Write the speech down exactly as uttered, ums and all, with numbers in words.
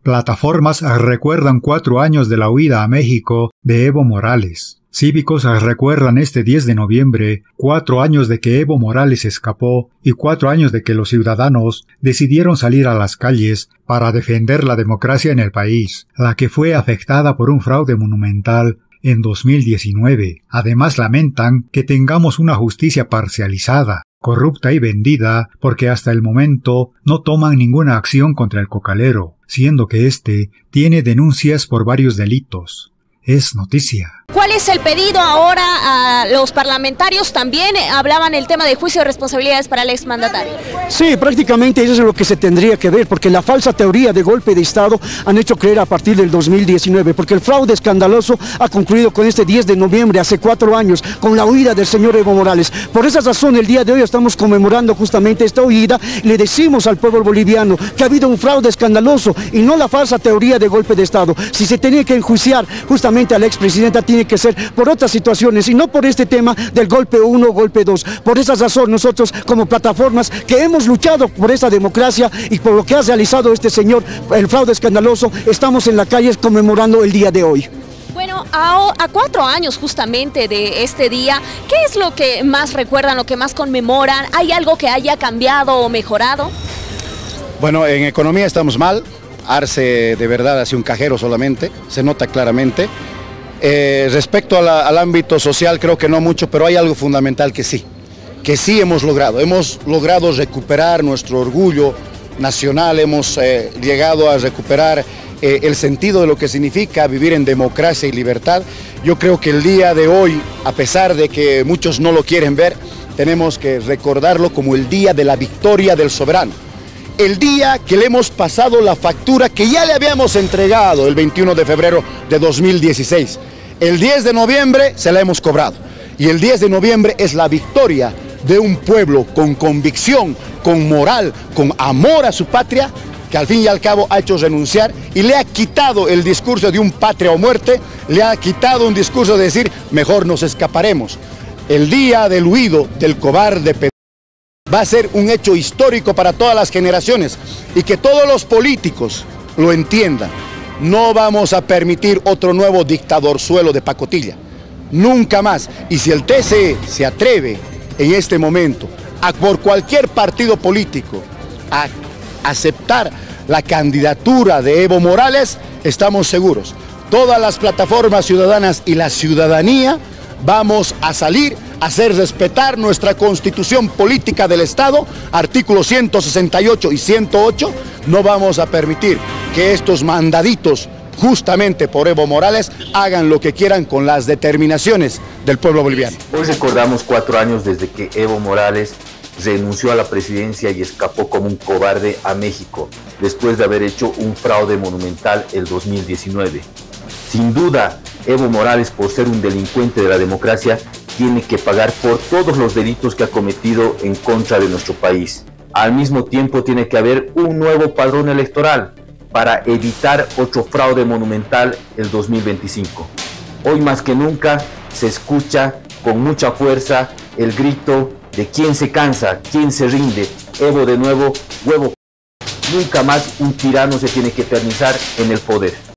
Plataformas recuerdan cuatro años de la huida a México de Evo Morales. Cívicos recuerdan este diez de noviembre cuatro años de que Evo Morales escapó y cuatro años de que los ciudadanos decidieron salir a las calles para defender la democracia en el país, la que fue afectada por un fraude monumental en dos mil diecinueve. Además lamentan que tengamos una justicia parcializada, corrupta y vendida, porque hasta el momento no toman ninguna acción contra el cocalero, siendo que éste tiene denuncias por varios delitos. Es noticia. ¿Cuál es el pedido ahora a los parlamentarios? También hablaban el tema de juicio de responsabilidades para el exmandatario. Sí, prácticamente eso es lo que se tendría que ver, porque la falsa teoría de golpe de Estado han hecho creer a partir del dos mil diecinueve, porque el fraude escandaloso ha concluido con este diez de noviembre, hace cuatro años, con la huida del señor Evo Morales. Por esa razón, el día de hoy estamos conmemorando justamente esta huida. Le decimos al pueblo boliviano que ha habido un fraude escandaloso y no la falsa teoría de golpe de Estado. Si se tenía que enjuiciar justamente a la expresidenta, tiene que ser por otras situaciones y no por este tema del golpe uno, golpe dos. Por esa razón nosotros como plataformas que hemos luchado por esa democracia y por lo que ha realizado este señor, el fraude escandaloso, estamos en la calle conmemorando el día de hoy. Bueno, a, a cuatro años justamente de este día, ¿qué es lo que más recuerdan, lo que más conmemoran? ¿Hay algo que haya cambiado o mejorado? Bueno, en economía estamos mal. Arce de verdad hace un cajero solamente, se nota claramente. Eh, respecto a la, al ámbito social creo que no mucho, pero hay algo fundamental que sí, que sí hemos logrado. Hemos logrado recuperar nuestro orgullo nacional, hemos eh, llegado a recuperar eh, el sentido de lo que significa vivir en democracia y libertad. Yo creo que el día de hoy, a pesar de que muchos no lo quieren ver, tenemos que recordarlo como el día de la victoria del soberano. El día que le hemos pasado la factura que ya le habíamos entregado el veintiuno de febrero de dos mil dieciséis. El diez de noviembre se la hemos cobrado. Y el diez de noviembre es la victoria de un pueblo con convicción, con moral, con amor a su patria, que al fin y al cabo ha hecho renunciar y le ha quitado el discurso de un patria o muerte, le ha quitado un discurso de decir, mejor nos escaparemos. El día del huido, del cobarde Pedro, va a ser un hecho histórico para todas las generaciones y que todos los políticos lo entiendan. No vamos a permitir otro nuevo dictadorzuelo de pacotilla, nunca más. Y si el T C E se atreve en este momento a por cualquier partido político a aceptar la candidatura de Evo Morales, estamos seguros, todas las plataformas ciudadanas y la ciudadanía vamos a salir a hacer respetar nuestra constitución política del Estado, artículos ciento sesenta y ocho y ciento ocho, no vamos a permitir que estos mandaditos, justamente por Evo Morales, hagan lo que quieran con las determinaciones del pueblo boliviano. Hoy recordamos cuatro años desde que Evo Morales renunció a la presidencia y escapó como un cobarde a México, después de haber hecho un fraude monumental el dos mil diecinueve. Sin duda, Evo Morales, por ser un delincuente de la democracia, tiene que pagar por todos los delitos que ha cometido en contra de nuestro país. Al mismo tiempo, tiene que haber un nuevo padrón electoral para evitar otro fraude monumental el dos mil veinticinco. Hoy más que nunca se escucha con mucha fuerza el grito de quién se cansa, quién se rinde. Evo de nuevo, huevo. Nunca más un tirano se tiene que eternizar en el poder.